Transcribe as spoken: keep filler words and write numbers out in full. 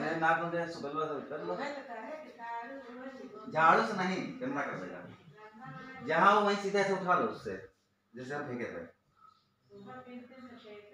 मेरे नाक में जो सुबह सुबह कर लो, झाड़ू से नहीं गंदा कर देगा, जहाँ हो वहीं सीधे से उठा लो उससे, जैसे हम फेंके थे।